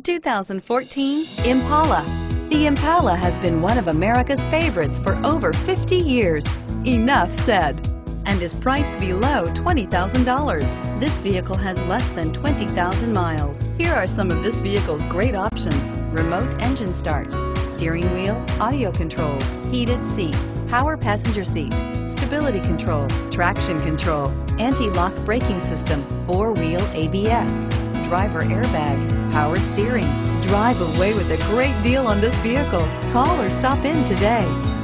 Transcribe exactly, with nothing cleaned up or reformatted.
two thousand fourteen Impala. The Impala has been one of America's favorites for over fifty years. Enough said. And is priced below twenty thousand dollars. This vehicle has less than twenty thousand miles. Here are some of this vehicle's great options: remote engine start, steering wheel audio controls, heated seats, power passenger seat, stability control, traction control, anti-lock braking system, four-wheel A B S, driver airbag, power steering. Drive away with a great deal on this vehicle. Call or stop in today.